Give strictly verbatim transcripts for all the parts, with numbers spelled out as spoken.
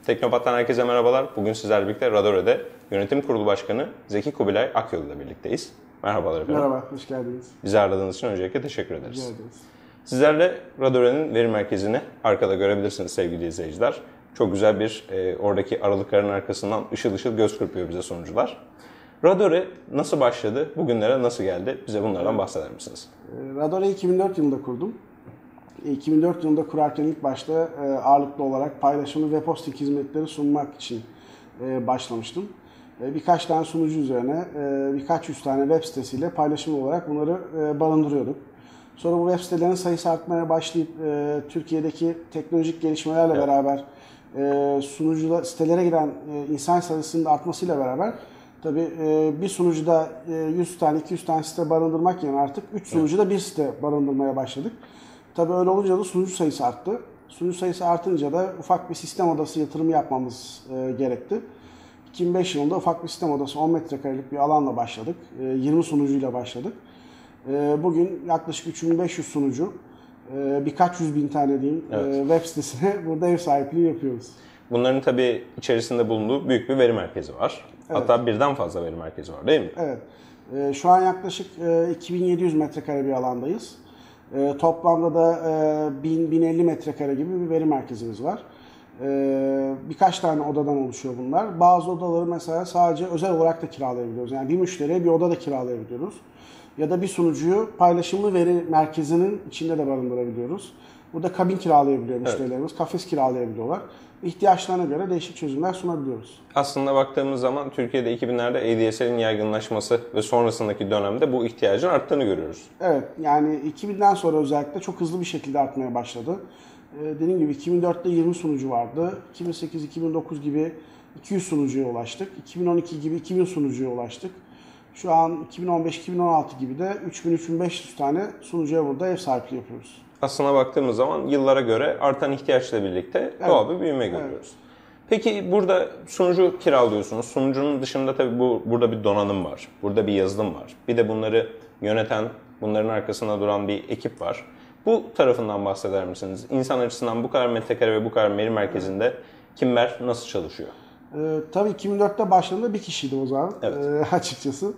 Teknopat'tan herkese merhabalar. Bugün sizlerle birlikte Radore'de Yönetim Kurulu Başkanı Zeki Kubilay Akyol ile birlikteyiz. Merhabalar efendim. Merhaba, hoş geldiniz. Bizi ağırladığınız için öncelikle teşekkür ederiz. Rica ederiz. Sizlerle Radore'nin veri merkezini arkada görebilirsiniz sevgili izleyiciler. Çok güzel bir e, oradaki aralıkların arkasından ışıl ışıl göz kırpıyor bize sunucular. Radore nasıl başladı, bugünlere nasıl geldi? Bize bunlardan bahseder misiniz? Radore'yi iki bin dört yılında kurdum. iki bin dört yılında kurarken ilk başta ağırlıklı olarak paylaşımlı web hosting hizmetleri sunmak için başlamıştım. Birkaç tane sunucu üzerine birkaç yüz tane web sitesiyle paylaşımlı olarak bunları barındırıyorduk. Sonra bu web sitelerinin sayısı artmaya başlayıp Türkiye'deki teknolojik gelişmelerle evet. beraber sunucular sitelere giren insan sayısının artmasıyla beraber tabii bir sunucuda yüz tane iki yüz tane site barındırmak yerine artık üç sunucuda bir site barındırmaya başladık. Tabii öyle olunca da sunucu sayısı arttı. Sunucu sayısı artınca da ufak bir sistem odası yatırımı yapmamız e, gerekti. iki bin beş yılında ufak bir sistem odası on metrekarelik bir alanla başladık. E, yirmi sunucuyla başladık. E, bugün yaklaşık üç bin beş yüz sunucu, e, birkaç yüz bin tane diyeyim evet. e, web sitesine burada ev sahipliği yapıyoruz. Bunların tabii içerisinde bulunduğu büyük bir veri merkezi var. Evet. Hatta birden fazla veri merkezi var değil mi? Evet. E, şu an yaklaşık e, iki bin yedi yüz metrekare bir alandayız. E, toplamda da e, bin bin elli metrekare gibi bir veri merkezimiz var. E, birkaç tane odadan oluşuyor bunlar. Bazı odaları mesela sadece özel olarak da kiralayabiliyoruz. Yani bir müşteriye bir oda da kiralayabiliyoruz. Ya da bir sunucuyu paylaşımlı veri merkezinin içinde de barındırabiliyoruz. Burada kabin kiralayabiliyor müşterilerimiz, evet. kafes kiralayabiliyorlar. İhtiyaçlarına göre değişik çözümler sunabiliyoruz. Aslında baktığımız zaman Türkiye'de iki binlerde A D S L'in yaygınlaşması ve sonrasındaki dönemde bu ihtiyacın arttığını görüyoruz. Evet, yani iki binden sonra özellikle çok hızlı bir şekilde artmaya başladı. Ee, dediğim gibi iki bin dörtte yirmi sunucu vardı. iki bin sekiz iki bin dokuz gibi iki yüz sunucuya ulaştık. iki bin on iki gibi iki bin sunucuya ulaştık. Şu an iki bin on beş iki bin on altı gibi de üç bin üç bin beş yüz tane sunucuya burada ev sahipliği yapıyoruz. Aslına baktığımız zaman yıllara göre artan ihtiyaçla birlikte evet. doğal bir büyüme görüyoruz. Evet. Peki burada sunucu kiralıyorsunuz. Sunucunun dışında tabii bu burada bir donanım var. Burada bir yazılım var. Bir de bunları yöneten, bunların arkasında duran bir ekip var. Bu tarafından bahseder misiniz? İnsan açısından bu kadar metrekare ve bu kadar veri merkezinde kimler nasıl çalışıyor? Ee, tabii iki bin dörtte başladığında bir kişiydi o zaman evet. ee, açıkçası.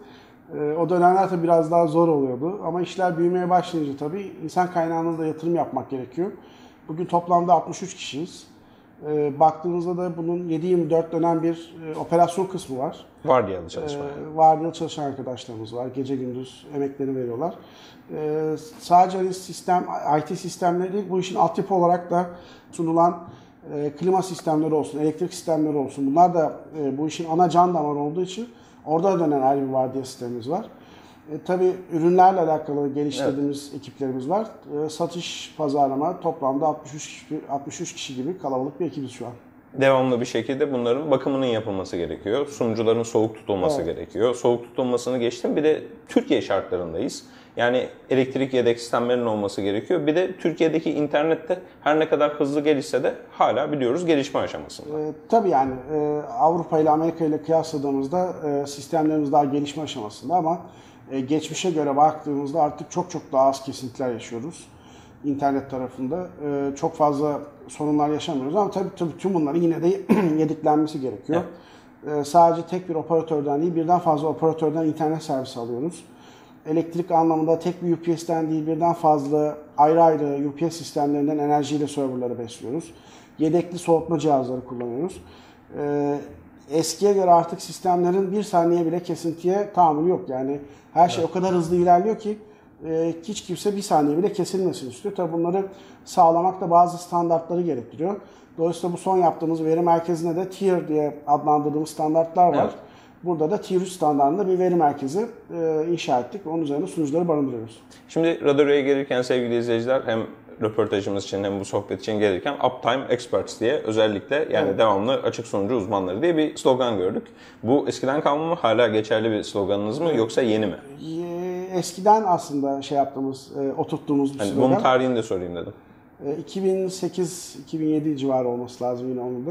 O dönemler tabii biraz daha zor oluyordu ama işler büyümeye başlayınca tabii insan kaynağına da yatırım yapmak gerekiyor. Bugün toplamda altmış üç kişiyiz. E, baktığımızda da bunun yedi yirmi dört dönen bir e, operasyon kısmı var. Vardiyalı çalışma. E, vardiyalı çalışan arkadaşlarımız var. Gece gündüz emeklerini veriyorlar. E, sadece hani sistem, I T sistemleri değil, bu işin altyapı olarak da sunulan e, klima sistemleri olsun, elektrik sistemleri olsun. Bunlar da e, bu işin ana can damarı olduğu için orada dönen ayrı bir vardiya sistemimiz var. E, tabii ürünlerle alakalı geliştirdiğimiz evet. ekiplerimiz var. E, satış, pazarlama toplamda altmış üç kişi, altmış üç kişi gibi kalabalık bir ekibiz şu an. Devamlı bir şekilde bunların bakımının yapılması gerekiyor. Sunucuların soğuk tutulması evet. gerekiyor. Soğuk tutulmasını geçtim. Bir de Türkiye şartlarındayız. Yani elektrik yedek sistemlerinin olması gerekiyor. Bir de Türkiye'deki internette her ne kadar hızlı gelişse de hala biliyoruz gelişme aşamasında. E, tabii yani e, Avrupa ile Amerika ile kıyasladığımızda e, sistemlerimiz daha gelişme aşamasında ama e, geçmişe göre baktığımızda artık çok çok daha az kesintiler yaşıyoruz. İnternet tarafında e, çok fazla sorunlar yaşamıyoruz ama tabii, tabii tüm bunların yine de yediklenmesi gerekiyor. Evet. E, sadece tek bir operatörden değil birden fazla operatörden internet servisi alıyoruz. Elektrik anlamında tek bir U P S'ten değil birden fazla ayrı ayrı U P S sistemlerinden enerjiyle serverları besliyoruz. Yedekli soğutma cihazları kullanıyoruz. Ee, eskiye göre artık sistemlerin bir saniye bile kesintiye tahammülü yok. Yani her şey evet. o kadar hızlı ilerliyor ki e, hiç kimse bir saniye bile kesilmesini istiyor. Tabii bunları sağlamak da bazı standartları gerektiriyor. Dolayısıyla bu son yaptığımız veri merkezinde de tier diye adlandırdığımız standartlar var. Evet. Burada da tier üç standartında bir veri merkezi e, inşa ettik. Onun üzerine sunucuları barındırıyoruz. Şimdi Radore'ye gelirken sevgili izleyiciler hem röportajımız için hem bu sohbet için gelirken Uptime Experts diye özellikle yani evet. devamlı açık sunucu uzmanları diye bir slogan gördük. Bu eskiden kalma mı? Hala geçerli bir sloganınız mı yoksa yeni mi? Eskiden aslında şey yaptığımız, e, oturttuğumuz bir hani slogan. Bunun tarihini de sorayım dedim. iki bin sekiz iki bin yedi civarı olması lazım yine onun da.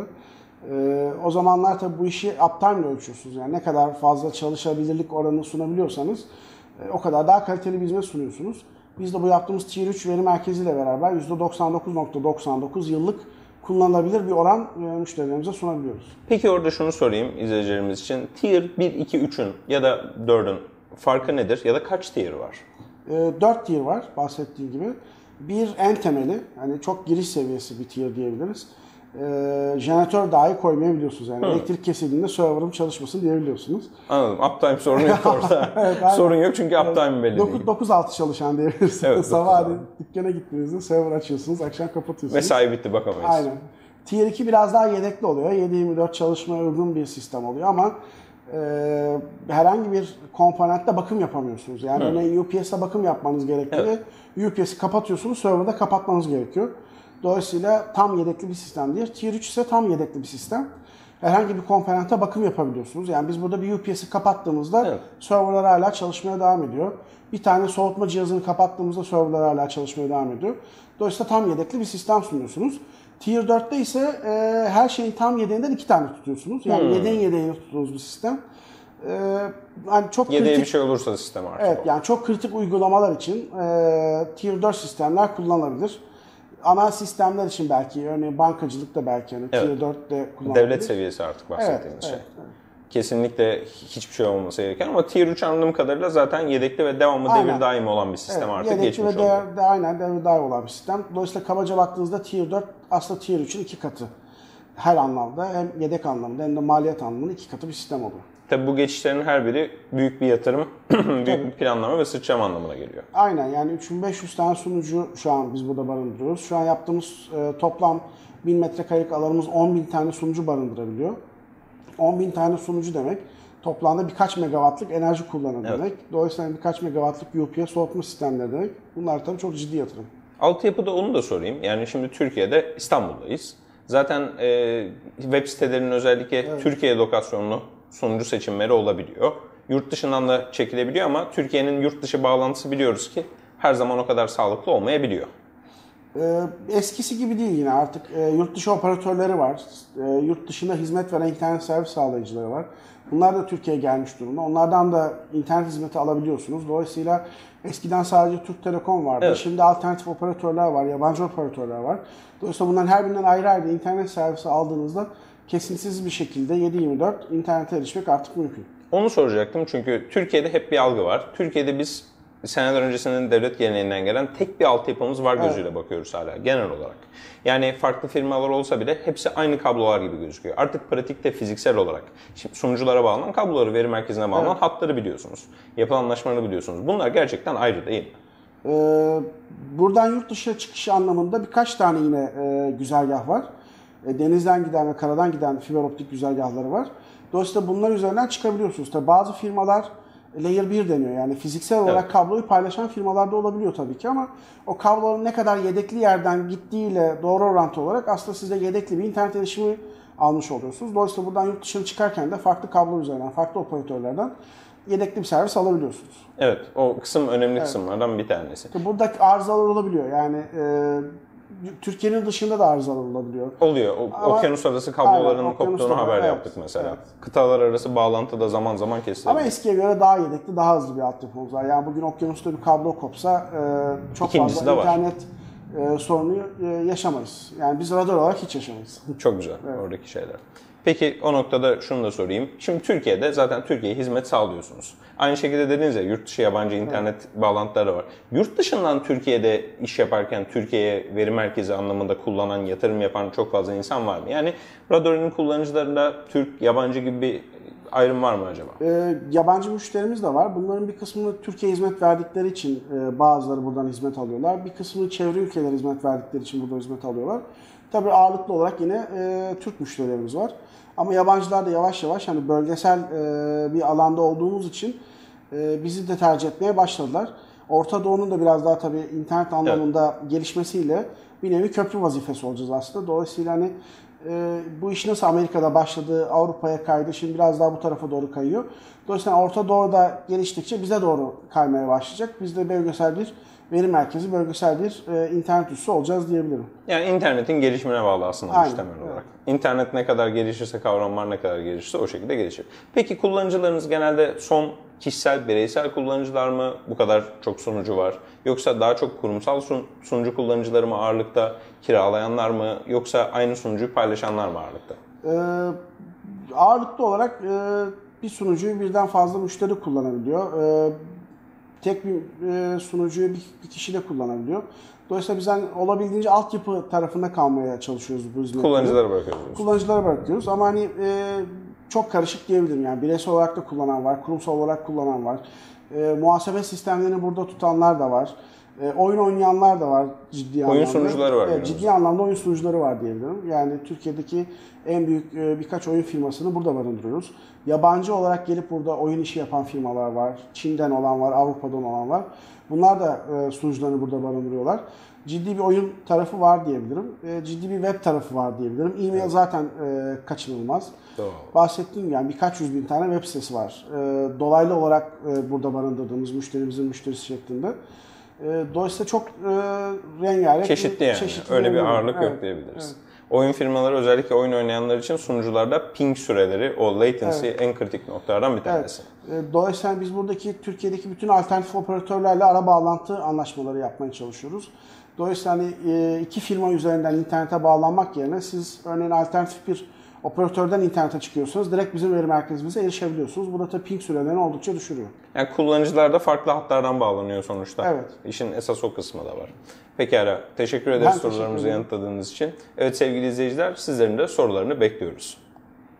Ee, o zamanlar tabii bu işi uptime ile ölçüyorsunuz. Yani ne kadar fazla çalışabilirlik oranını sunabiliyorsanız e, o kadar daha kaliteli bir hizmet sunuyorsunuz. Biz de bu yaptığımız tier üç veri merkeziyle beraber yüzde doksan dokuz nokta doksan dokuz yıllık kullanılabilir bir oran e, müşterilerimize sunabiliyoruz. Peki orada şunu sorayım izleyicilerimiz için. Tier bir, iki, üçün ya da dördün farkı nedir ya da kaç tier var? E, dört tier var bahsettiğim gibi. Bir en temeli, yani çok giriş seviyesi bir tier diyebiliriz. E, jeneratör dahi koymayabiliyorsunuz. Yani Hı. elektrik kesildiğinde server'ım çalışmasın diyebiliyorsunuz. Anladım. Uptime sorunu yok orada. Evet, sorun yok çünkü uptime belli değil. dokuz altı çalışan diyebilirsiniz. Evet, Sabah dükkana gittiğinizde server açıyorsunuz, akşam kapatıyorsunuz. Mesai bitti, bakamayız. Aynen. Tier iki biraz daha yedekli oluyor. yedi yirmi dört çalışmaya uygun bir sistem oluyor ama e, herhangi bir komponentte bakım yapamıyorsunuz. Yani örneğin U P S'e bakım yapmanız gerekiyor. Evet. U P S'i kapatıyorsunuz, server'da kapatmanız gerekiyor. Dolayısıyla tam yedekli bir sistem değil. Tier üç ise tam yedekli bir sistem. Herhangi bir komponente bakım yapabiliyorsunuz. Yani biz burada bir U P S'i kapattığımızda evet. serverlar hala çalışmaya devam ediyor. Bir tane soğutma cihazını kapattığımızda serverlar hala çalışmaya devam ediyor. Dolayısıyla tam yedekli bir sistem sunuyorsunuz. Tier dörtte ise e, her şeyin tam yedeğinden iki tane tutuyorsunuz. Yani hmm. yedeğin yedeğini tuttuğunuz bir sistem. E, yani çok Yedeğe kritik, bir şey olursa sistem artık. Evet, o. Yani çok kritik uygulamalar için e, Tier dört sistemler kullanılabilir. Ana sistemler için belki, örneğin bankacılıkta belki yani evet. Tier dörtte kullanılabilir. Devlet seviyesi artık bahsettiğimiz evet, şey. Evet, evet. Kesinlikle hiçbir şey olmaması gereken ama Tier üç anladığım kadarıyla zaten yedekli ve devamlı aynen. devir daimi olan bir sistem evet, artık geçmiş oluyor. Yedekli ve de, aynen devir daimi olan bir sistem. Dolayısıyla kabaca baktığınızda Tier dört aslında Tier üçün iki katı. Her anlamda hem yedek anlamında hem de maliyet anlamında iki katı bir sistem oluyor. Tabii bu geçişlerin her biri büyük bir yatırım, büyük Tabii. bir planlama ve sıçrama anlamına geliyor. Aynen, yani üç bin beş yüz tane sunucu şu an biz burada barındırıyoruz. Şu an yaptığımız e, toplam bin metrekarelik alanımız on bin tane sunucu barındırabiliyor. on bin tane sunucu demek toplamda birkaç megawattlık enerji kullanımı evet. demek. Dolayısıyla birkaç megawattlık U P S soğutma sistemleri demek. Bunlar tabii çok ciddi yatırım. Altyapıda onu da sorayım. Yani şimdi Türkiye'de, İstanbul'dayız. Zaten e, web sitelerinin özellikle evet. Türkiye lokasyonlu sunucu seçimleri olabiliyor. Yurt dışından da çekilebiliyor ama Türkiye'nin yurt dışı bağlantısı biliyoruz ki her zaman o kadar sağlıklı olmayabiliyor. Ee, eskisi gibi değil yine artık e, yurt dışı operatörleri var. E, yurt dışında hizmet veren internet servis sağlayıcıları var. Bunlar da Türkiye'ye gelmiş durumda. Onlardan da internet hizmeti alabiliyorsunuz. Dolayısıyla eskiden sadece Türk Telekom vardı. Evet. Şimdi alternatif operatörler var, yabancı operatörler var. Dolayısıyla bunların her birinden ayrı ayrı internet servisi aldığınızda kesintisiz bir şekilde yedi yirmi dört internete erişmek artık mümkün. Onu soracaktım çünkü Türkiye'de hep bir algı var. Türkiye'de biz seneler öncesinin devlet geleneğinden gelen tek bir altyapımız var gözüyle evet. bakıyoruz hala genel olarak. Yani farklı firmalar olsa bile hepsi aynı kablolar gibi gözüküyor. Artık pratikte fiziksel olarak şimdi sunuculara bağlanan kabloları, veri merkezine bağlanan evet. hatları biliyorsunuz. Yapılan anlaşmaları biliyorsunuz. Bunlar gerçekten ayrı değil mi? Ee, buradan yurt dışına çıkış anlamında birkaç tane yine e, güzergah var. E, denizden giden ve karadan giden fiber optik güzergahları var. Dolayısıyla bunlar üzerinden çıkabiliyorsunuz. Tabii bazı firmalar Layer bir deniyor. Yani fiziksel olarak evet. kabloyu paylaşan firmalarda olabiliyor tabii ki ama o kabloların ne kadar yedekli yerden gittiğiyle doğru orantılı olarak aslında siz de yedekli bir internet erişimi almış oluyorsunuz. Dolayısıyla buradan yurt dışına çıkarken de farklı kablo üzerinden, farklı operatörlerden yedekli bir servis alabiliyorsunuz. Evet, o kısım önemli evet. kısımlardan bir tanesi. Buradaki arızalar olabiliyor. Yani e, Türkiye'nin dışında da arızalar olabiliyor. Oluyor. O, Ama, okyanus arası kablolarının aynen, koptuğunu haber evet, yaptık mesela. Evet. Kıtalar arası bağlantı da zaman zaman kesiliyor. Ama eskiye göre daha yedekli, daha hızlı bir altyapımız var. Yani bugün okyanusta bir kablo kopsa e, çok İkincisi fazla internet e, sorunu e, yaşamayız. Yani biz radar olarak hiç yaşamayız. Çok güzel evet. oradaki şeyler. Peki o noktada şunu da sorayım. Şimdi Türkiye'de zaten Türkiye'ye hizmet sağlıyorsunuz. Aynı şekilde dediniz ya yurt dışı yabancı internet evet. bağlantıları var. Yurt dışından Türkiye'de iş yaparken Türkiye'ye veri merkezi anlamında kullanan, yatırım yapan çok fazla insan var mı? Yani Radore'nin kullanıcılarında Türk, yabancı gibi bir ayrım var mı acaba? E, yabancı müşterimiz de var. Bunların bir kısmını Türkiye'ye hizmet verdikleri için e, bazıları buradan hizmet alıyorlar. Bir kısmını çevre ülkelere hizmet verdikleri için burada hizmet alıyorlar. Tabii ağırlıklı olarak yine e, Türk müşterilerimiz var. Ama yabancılar da yavaş yavaş hani bölgesel e, bir alanda olduğumuz için e, bizi de tercih etmeye başladılar. Orta Doğu'nun da biraz daha tabii internet anlamında evet. gelişmesiyle bir nevi köprü vazifesi olacağız aslında. Dolayısıyla hani e, bu iş nasıl Amerika'da başladı, Avrupa'ya kaydı, şimdi biraz daha bu tarafa doğru kayıyor. Dolayısıyla Orta Doğu'da geliştikçe bize doğru kaymaya başlayacak. Biz de bölgesel bir veri merkezi, bölgesel bir e, internet üssü olacağız diyebilirim. Yani internetin gelişimine bağlı aslında Aynen, temel evet. olarak. İnternet ne kadar gelişirse, kavramlar ne kadar gelişirse o şekilde gelişir. Peki kullanıcılarınız genelde son kişisel, bireysel kullanıcılar mı? Bu kadar çok sunucu var. Yoksa daha çok kurumsal sun- sunucu kullanıcıları mı ağırlıkta, kiralayanlar mı? Yoksa aynı sunucuyu paylaşanlar mı ağırlıkta? Ee, ağırlıklı olarak e, bir sunucuyu birden fazla müşteri kullanabiliyor. E, tek bir e, sunucuyu bir, bir kişi de kullanabiliyor. Dolayısıyla biz hani olabildiğince altyapı tarafında kalmaya çalışıyoruz bu hizmetleri. Kullanıcılara bırakıyoruz. Kullanıcılara bırakıyoruz ama hani e, çok karışık diyebilirim. Yani bireysel olarak da kullanan var, kurumsal olarak kullanan var. E, muhasebe sistemlerini burada tutanlar da var. E, oyun oynayanlar da var ciddi anlamda. Oyun sunucuları var. Evet, ciddi anlamda oyun sunucuları var diyebilirim. Yani Türkiye'deki en büyük e, birkaç oyun firmasını burada barındırıyoruz. Yabancı olarak gelip burada oyun işi yapan firmalar var. Çin'den olan var, Avrupa'dan olan var. Bunlar da e, sunucularını burada barındırıyorlar. Ciddi bir oyun tarafı var diyebilirim. E, ciddi bir web tarafı var diyebilirim. E-mail evet. zaten e, kaçınılmaz. Doğru. Bahsettiğim yani birkaç yüz bin tane web sitesi var. E, dolaylı olarak e, burada barındırdığımız müşterimizin müşterisi şeklinde. E, dolayısıyla çok e, rengarenk. Çeşitli yani. Çeşitli Öyle bir rengarenk. ağırlık evet. yok diyebiliriz. Evet. Oyun firmaları özellikle oyun oynayanlar için sunucularda ping süreleri, o latency evet. en kritik noktalardan bir tanesi. Evet. Dolayısıyla biz buradaki Türkiye'deki bütün alternatif operatörlerle ara bağlantı anlaşmaları yapmaya çalışıyoruz. Dolayısıyla hani iki firma üzerinden internete bağlanmak yerine siz örneğin alternatif bir operatörden internete çıkıyorsanız direkt bizim veri merkezimize erişebiliyorsunuz. Bu da tabii ping sürelerini oldukça düşürüyor. Yani kullanıcılar da farklı hatlardan bağlanıyor sonuçta. Evet. İşin esas o kısmı da var. Pekala. Teşekkür ederiz sorularımızı yanıtladığınız için. Evet sevgili izleyiciler, sizlerin de sorularını bekliyoruz.